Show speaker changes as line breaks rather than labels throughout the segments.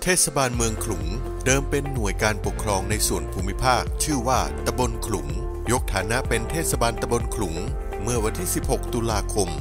เทศบาลเมืองขลุงเดิมเป็นหน่วยการปกครองในส่วนภูมิภาคชื่อว่าตำบลขลุงยกฐานะเป็นเทศบาลตำบลขลุงเมื่อวันที่ 16 ตุลาคม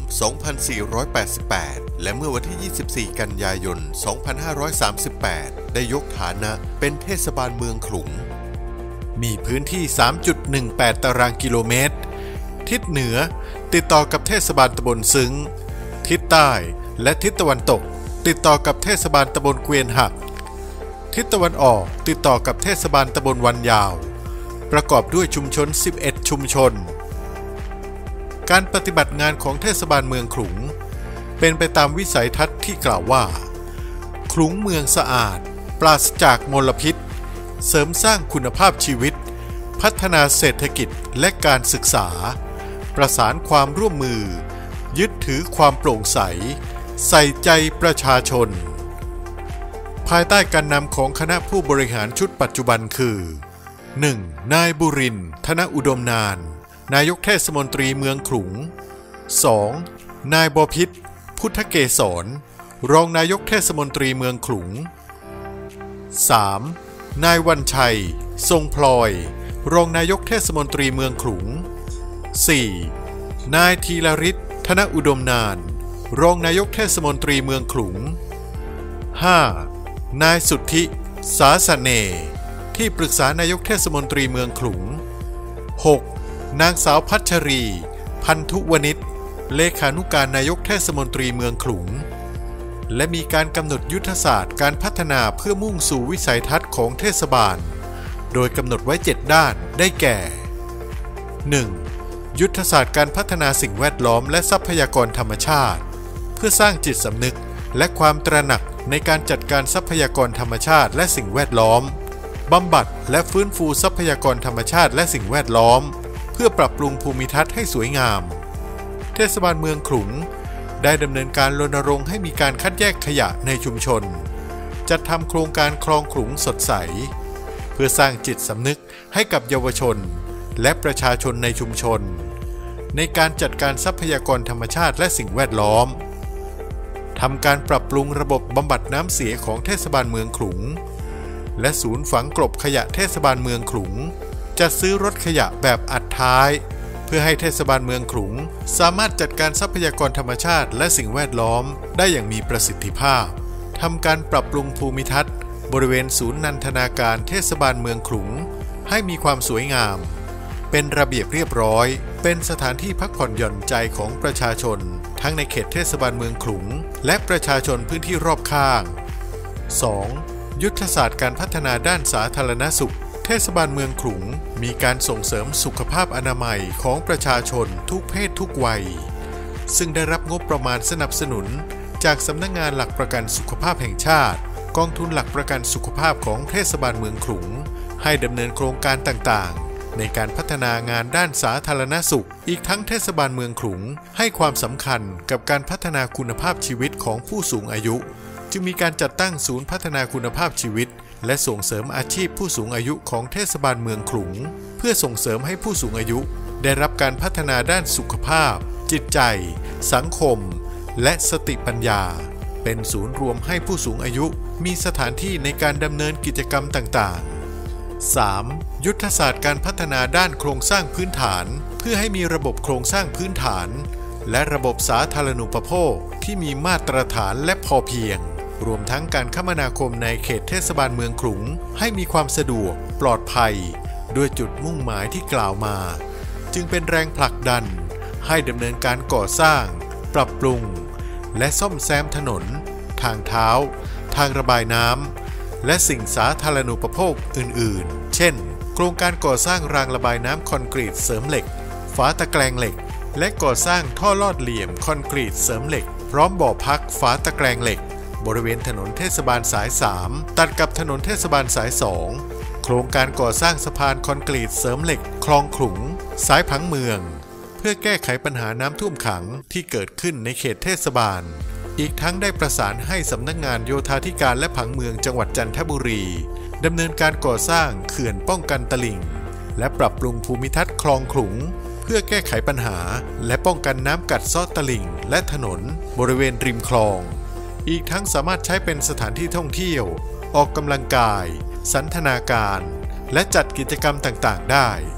2488 และเมื่อวันที่ 24 กันยายน 2538 ได้ยกฐานะเป็นเทศบาลเมืองขลุงมีพื้นที่ 3.18 ตารางกิโลเมตรทิศเหนือติดต่อกับเทศบาลตำบลซึ้งทิศใต้และทิศตะวันตกติดต่อกับเทศบาลตำบลเกวียนหักทิศตะวันออกติดต่อกับเทศบาลตำบลวันยาวประกอบด้วยชุมชน 11 ชุมชนการปฏิบัติงานของเทศบาลเมืองขลุงเป็นไปตามวิสัยทัศน์ที่กล่าวว่าขลุงเมืองสะอาดปราศจากมลพิษเสริมสร้างคุณภาพชีวิตพัฒนาเศรษฐกิจและการศึกษาประสานความร่วมมือยึดถือความโปร่งใสใส่ใจประชาชนภายใต้การนำของคณะผู้บริหารชุดปัจจุบันคือ 1. นายบุรินทร์ ธนอุดมนานนายกเทศมนตรีเมืองขลุง 2. นายบพิตร พุทธเกษรรองนายกเทศมนตรีเมืองขลุง 3. นายวันชัย ทรงพลอยรองนายกเทศมนตรีเมืองขลุง 4. นายธีรฤทธิ์ ธนอุดมนานรองนายกเทศมนตรีเมืองขลุง 5. นายสุทธิ สาสเนที่ปรึกษานายกเทศมนตรีเมืองขลุง 6. นางสาวพัชรี พันธุวณิชเลขานุการนายกเทศมนตรีเมืองขลุงและมีการกำหนดยุทธศาสตร์การพัฒนาเพื่อมุ่งสู่วิสัยทัศน์ของเทศบาลโดยกำหนดไว้ 7 ด้านได้แก่ 1. ยุทธศาสตร์การพัฒนาสิ่งแวดล้อมและทรัพยากรธรรมชาติเพื่อสร้างจิตสำนึกและความตระหนักในการจัดการทรัพยากรธรรมชาติและสิ่งแวดล้อมบำบัดและฟื้นฟูทรัพยากรธรรมชาติและสิ่งแวดล้อมเพื่อปรับปรุงภูมิทัศน์ให้สวยงามเทศบาลเมืองขลุงได้ดำเนินการรณรงค์ให้มีการคัดแยกขยะในชุมชนจัดทำโครงการคลองขลุงสดใสเพื่อสร้างจิตสำนึกให้กับเยาวชนและประชาชนในชุมชนในการจัดการทรัพยากรธรรมชาติและสิ่งแวดล้อมทำการปรับปรุงระบบบำบัดน้ำเสียของเทศบาลเมืองขลุงและศูนย์ฝังกลบขยะเทศบาลเมืองขลุงจัดซื้อรถขยะแบบอัดท้ายเพื่อให้เทศบาลเมืองขลุงสามารถจัดการทรัพยากรธรรมชาติและสิ่งแวดล้อมได้อย่างมีประสิทธิภาพทำการปรับปรุงภูมิทัศน์บริเวณศูนย์นันทนาการเทศบาลเมืองขลุงให้มีความสวยงามเป็นระเบียบเรียบร้อยเป็นสถานที่พักผ่อนหย่อนใจของประชาชนทั้งในเขตเทศบาลเมืองขลุงและประชาชนพื้นที่รอบข้าง 2. ยุทธศาสตร์การพัฒนาด้านสาธารณสุขเทศบาลเมืองขลุงมีการส่งเสริมสุขภาพอนามัยของประชาชนทุกเพศทุกวัยซึ่งได้รับงบประมาณสนับสนุนจากสำนักงานหลักประกันสุขภาพแห่งชาติกองทุนหลักประกันสุขภาพของเทศบาลเมืองขลุงให้ดำเนินโครงการต่างๆในการพัฒนางานด้านสาธารณสุขอีกทั้งเทศบาลเมืองขลุงให้ความสำคัญกับการพัฒนาคุณภาพชีวิตของผู้สูงอายุจึงมีการจัดตั้งศูนย์พัฒนาคุณภาพชีวิตและส่งเสริมอาชีพผู้สูงอายุของเทศบาลเมืองขลุงเพื่อส่งเสริมให้ผู้สูงอายุได้รับการพัฒนาด้านสุขภาพจิตใจสังคมและสติปัญญาเป็นศูนย์รวมให้ผู้สูงอายุมีสถานที่ในการดำเนินกิจกรรมต่างๆ 3. ยุทธศาสตร์การพัฒนาด้านโครงสร้างพื้นฐานเพื่อให้มีระบบโครงสร้างพื้นฐานและระบบสาธารณูปโภคที่มีมาตรฐานและพอเพียงรวมทั้งการคมนาคมในเขตเทศบาลเมืองขลุงให้มีความสะดวกปลอดภัยด้วยจุดมุ่งหมายที่กล่าวมาจึงเป็นแรงผลักดันให้ดำเนินการก่อสร้างปรับปรุงและซ่อมแซมถนนทางเท้าทางระบายน้ำและสิ่งสาธารณูปโภคอื่นๆเช่นโครงการก่อสร้างรางระบายน้ำคอนกรีตเสริมเหล็กฝาตะแกรงเหล็กและก่อสร้างท่อลอดเหลี่ยมคอนกรีตเสริมเหล็กพร้อมบ่อพักฝาตะแกรงเหล็กบริเวณถนนเทศบาลสาย 3ตัดกับถนนเทศบาลสาย 2โครงการก่อสร้างสะพานคอนกรีตเสริมเหล็กคลองขลุงสายผังเมืองเพื่อแก้ไขปัญหาน้ำท่วมขังที่เกิดขึ้นในเขตเทศบาลอีกทั้งได้ประสานให้สำนักงานโยธาธิการและผังเมืองจังหวัดจันทบุรีดำเนินการก่อสร้างเขื่อนป้องกันตลิ่งและปรับปรุงภูมิทัศน์คลองขลุงเพื่อแก้ไขปัญหาและป้องกันน้ำกัดเซาะตลิ่งและถนนบริเวณริมคลองอีกทั้งสามารถใช้เป็นสถานที่ท่องเที่ยวออกกำลังกายสันทนาการและจัดกิจกรรมต่างๆได้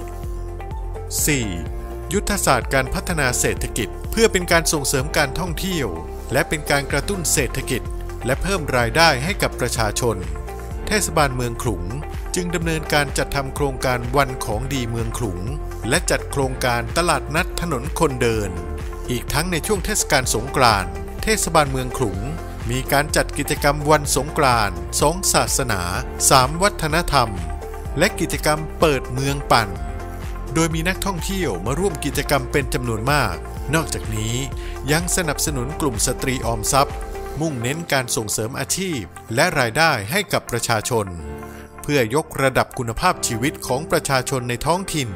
4. ยุทธศาสตร์การพัฒนาเศรษฐกิจเพื่อเป็นการส่งเสริมการท่องเที่ยวและเป็นการกระตุ้นเศรษฐกิจและเพิ่มรายได้ให้กับประชาชนเทศบาลเมืองขลุงจึงดำเนินการจัดทำโครงการวันของดีเมืองขลุงและจัดโครงการตลาดนัดถนนคนเดินอีกทั้งในช่วงเทศกาลสงกรานต์เทศบาลเมืองขลุงมีการจัดกิจกรรมวันสงกรานต์2 ศาสนา3 วัฒนธรรมและกิจกรรมเปิดเมืองปั่นโดยมีนักท่องเที่ยวมาร่วมกิจกรรมเป็นจำนวนมากนอกจากนี้ยังสนับสนุนกลุ่มสตรีออมทรัพย์มุ่งเน้นการส่งเสริมอาชีพและรายได้ให้กับประชาชนเพื่อยกระดับคุณภาพชีวิตของประชาชนในท้องถิ่น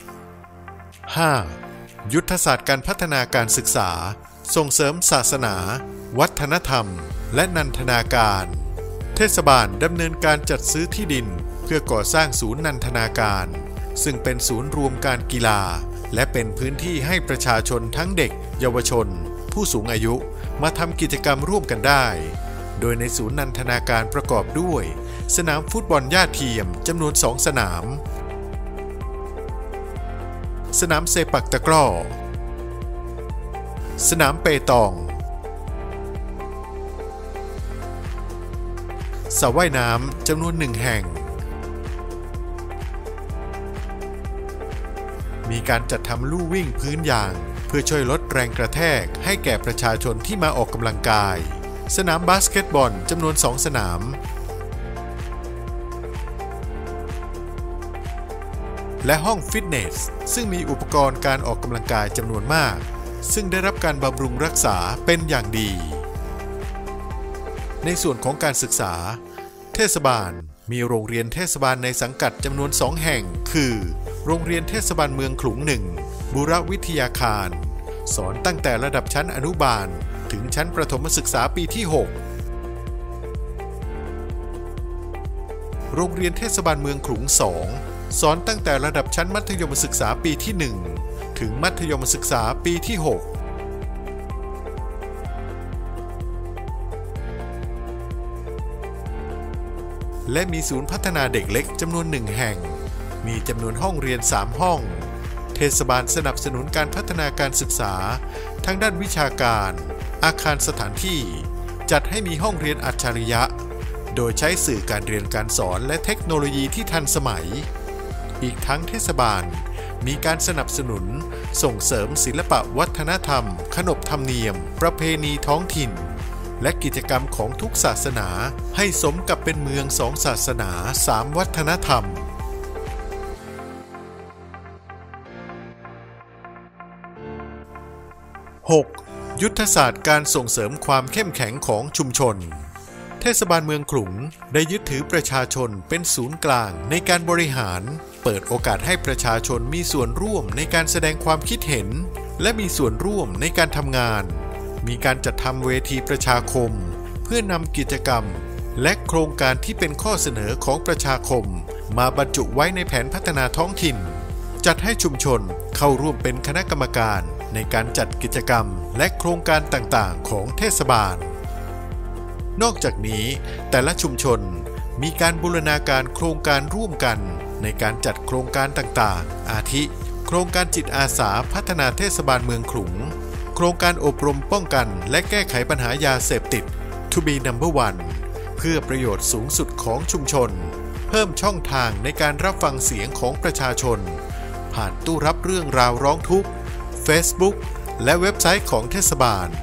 5. ยุทธศาสตร์การพัฒนาการศึกษาส่งเสริมศาสนาวัฒนธรรมและนันทนาการเทศบาลดำเนินการจัดซื้อที่ดินเพื่อก่อสร้างศูนย์นันทนาการซึ่งเป็นศูนย์รวมการกีฬาและเป็นพื้นที่ให้ประชาชนทั้งเด็กเยาวชนผู้สูงอายุมาทำกิจกรรมร่วมกันได้โดยในศูนย์นันทนาการประกอบด้วยสนามฟุตบอลหญ้าเทียมจำนวน2 สนามสนามเซปักตะกร้อสนามเปตองสระว่ายน้ำจำนวน1 แห่งมีการจัดทำลู่วิ่งพื้นยางเพื่อช่วยลดแรงกระแทกให้แก่ประชาชนที่มาออกกำลังกายสนามบาสเกตบอลจำนวน2 สนามและห้องฟิตเนสซึ่งมีอุปกรณ์การออกกำลังกายจำนวนมากซึ่งได้รับการบำรุงรักษาเป็นอย่างดีในส่วนของการศึกษาเทศบาลมีโรงเรียนเทศบาลในสังกัดจำนวน2 แห่งคือโรงเรียนเทศบาลเมืองขลุง1บุรวิทยาคารสอนตั้งแต่ระดับชั้นอนุบาลถึงชั้นประถมศึกษาปีที่6โรงเรียนเทศบาลเมืองขลุง2สอนตั้งแต่ระดับชั้นมัธยมศึกษาปีที่1ถึงมัธยมศึกษาปีที่6และมีศูนย์พัฒนาเด็กเล็กจำนวน1 แห่งมีจำนวนห้องเรียน3 ห้องเทศบาลสนับสนุนการพัฒนาการศึกษาทั้งด้านวิชาการอาคารสถานที่จัดให้มีห้องเรียนอัจฉริยะโดยใช้สื่อการเรียนการสอนและเทคโนโลยีที่ทันสมัยอีกทั้งเทศบาลมีการสนับสนุนส่งเสริมศิลปะวัฒนธรรมขนบธรรมเนียมประเพณีท้องถิ่นและกิจกรรมของทุกศาสนาให้สมกับเป็นเมือง2 ศาสนา3 วัฒนธรรม 6. ยุทธศาสตร์การส่งเสริมความเข้มแข็งของชุมชนเทศบาลเมืองขลุงได้ยึดถือประชาชนเป็นศูนย์กลางในการบริหารเปิดโอกาสให้ประชาชนมีส่วนร่วมในการแสดงความคิดเห็นและมีส่วนร่วมในการทำงานมีการจัดทำเวทีประชาคมเพื่อนำกิจกรรมและโครงการที่เป็นข้อเสนอของประชาคมมาบรรจุไว้ในแผนพัฒนาท้องถิ่นจัดให้ชุมชนเข้าร่วมเป็นคณะกรรมการในการจัดกิจกรรมและโครงการต่างๆของเทศบาลนอกจากนี้แต่ละชุมชนมีการบูรณาการโครงการร่วมกันในการจัดโครงการต่างๆอาทิโครงการจิตอาสาพัฒนาเทศบาลเมืองขลุงโครงการอบรมป้องกันและแก้ไขปัญหายาเสพติด To be number one เพื่อประโยชน์สูงสุดของชุมชนเพิ่มช่องทางในการรับฟังเสียงของประชาชนผ่านตู้รับเรื่องราวร้องทุกข์ Facebook และเว็บไซต์ของเทศบาล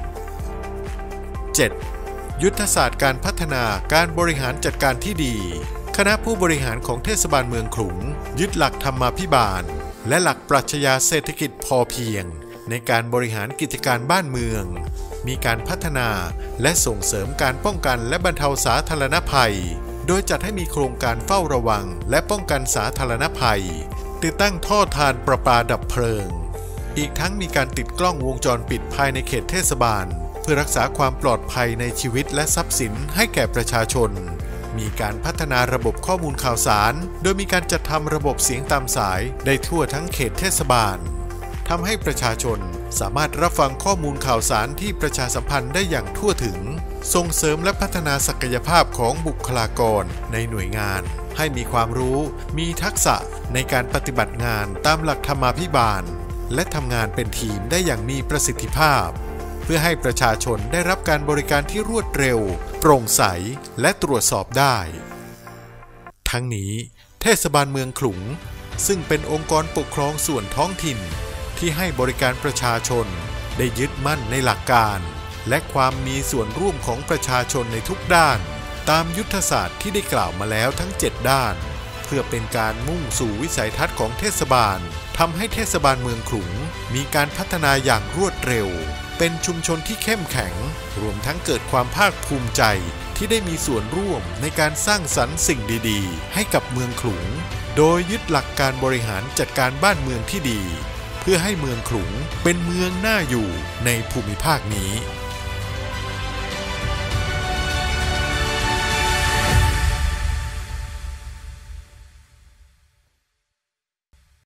7. ยุทธศาสตร์การพัฒนาการบริหารจัดการที่ดีคณะผู้บริหารของเทศบาลเมืองขลุงยึดหลักธรรมาภิบาลและหลักปรัชญาเศรษฐกิจพอเพียงในการบริหารกิจการบ้านเมืองมีการพัฒนาและส่งเสริมการป้องกันและบรรเทาสาธารณภัยโดยจัดให้มีโครงการเฝ้าระวังและป้องกันสาธารณภัยติดตั้งท่อทานประปาดับเพลิงอีกทั้งมีการติดกล้องวงจรปิดภายในเขตเทศบาลเพื่อรักษาความปลอดภัยในชีวิตและทรัพย์สินให้แก่ประชาชนมีการพัฒนาระบบข้อมูลข่าวสารโดยมีการจัดทำระบบเสียงตามสายได้ทั่วทั้งเขตเทศบาลททำให้ประชาชนสามารถรับฟังข้อมูลข่าวสารที่ประชาสัมพันธ์ได้อย่างทั่วถึงส่งเสริมและพัฒนาศักยภาพของบุคลากรในหน่วยงานให้มีความรู้มีทักษะในการปฏิบัติงานตามหลักธรรมาภิบาลและทำงานเป็นทีมได้อย่างมีประสิทธิภาพเพื่อให้ประชาชนได้รับการบริการที่รวดเร็วโปร่งใสและตรวจสอบได้ทั้งนี้เทศบาลเมืองขลุงซึ่งเป็นองค์กรปกครองส่วนท้องถิ่นที่ให้บริการประชาชนได้ยึดมั่นในหลักการและความมีส่วนร่วมของประชาชนในทุกด้านตามยุทธศาสตร์ที่ได้กล่าวมาแล้วทั้ง7ด้านเพื่อเป็นการมุ่งสู่วิสัยทัศน์ของเทศบาลทำให้เทศบาลเมืองขลุงมีการพัฒนาอย่างรวดเร็วเป็นชุมชนที่เข้มแข็งรวมทั้งเกิดความภาคภูมิใจที่ได้มีส่วนร่วมในการสร้างสรรค์สิ่งดีๆให้กับเมืองขลุงโดยยึดหลักการบริหารจัดการบ้านเมืองที่ดีเพื่อให้เมืองขลุงเป็นเมืองน่าอยู่ในภูมิภาคนี้